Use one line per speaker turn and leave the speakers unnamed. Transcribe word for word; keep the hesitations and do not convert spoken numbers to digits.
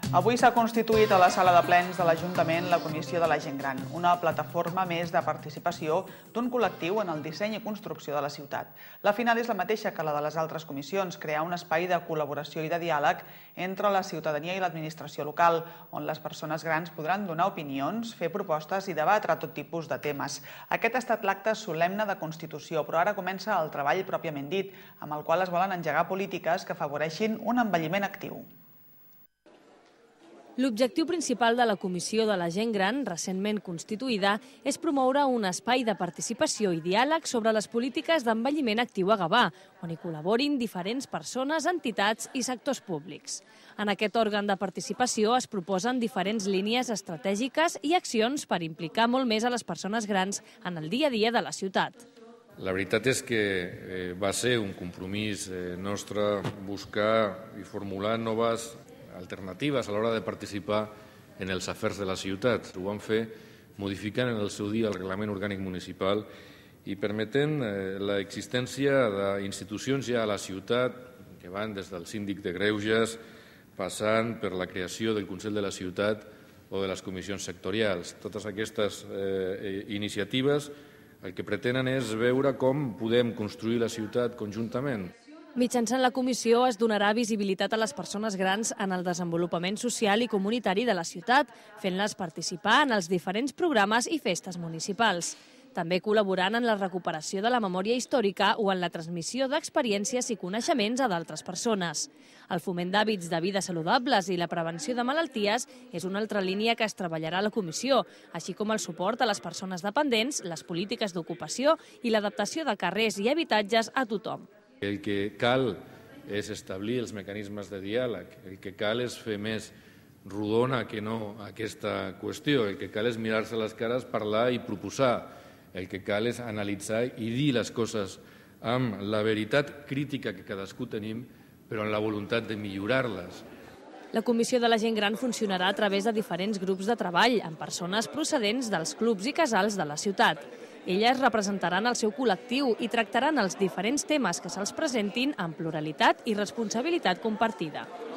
Avui s'ha constituït a la sala de plens de l'Ajuntament la Comissió de la Gent Gran, una plataforma més de participació d'un col·lectiu en el disseny i construcció de la ciutat. La final és la mateixa que la de les altres comissions, crear un espai de col·laboració i de diàleg entre la ciutadania i l'administració local, on les persones grans podran donar opinions, fer propostes i debatre tot tipus de temes. Aquest ha estat l'acte solemne de Constitució, però ara comença el treball pròpiament dit, amb el qual es volen engegar polítiques que afavoreixin un envelliment actiu.
L'objectiu principal de la Comissió de la Gent Gran, recentment constituïda, és promoure un espai de participació i diàleg sobre les polítiques d'envelliment actiu a Gavà, on hi col·laborin diferents persones, entitats i sectors públics. En aquest òrgan de participació es proposen diferents línies estratègiques i accions per implicar molt més a les persones grans en el dia a dia de la ciutat.
La veritat és que va ser un compromís nostre buscar i formular noves alternatives a l'hora de participar en els afers de la ciutat. Ho vam fer modificant en el seu dia el reglament orgànic municipal i permetent l'existència d'institucions ja a la ciutat que van des del síndic de greuges, passant per la creació del Consell de la Ciutat o de les comissions sectorials. Totes aquestes eh, iniciatives el que pretenen és veure com podem construir la ciutat conjuntament.
Mitjançant la comissió es donarà visibilitat a les persones grans en el desenvolupament social i comunitari de la ciutat, fent-les participar en els diferents programes i festes municipals. També col·laborant en la recuperació de la memòria històrica o en la transmissió d'experiències i coneixements a d'altres persones. El foment d'hàbits de vida saludables i la prevenció de malalties és una altra línia que es treballarà a la comissió, així com el suport a les persones dependents, les polítiques d'ocupació i l'adaptació de carrers i habitatges a tothom.
El que cal és establir els mecanismes de diàleg, el que cal és fer més rodona que no aquesta qüestió, el que cal és mirar-se les cares, parlar i proposar, el que cal és analitzar i dir les coses amb la veritat crítica que cadascú tenim, però amb la voluntat de millorar-les.
La Comissió de la Gent Gran funcionarà a través de diferents grups de treball amb persones procedents dels clubs i casals de la ciutat. Elles representaran el seu col·lectiu i tractaran els diferents temes que se'ls presentin amb pluralitat i responsabilitat compartida.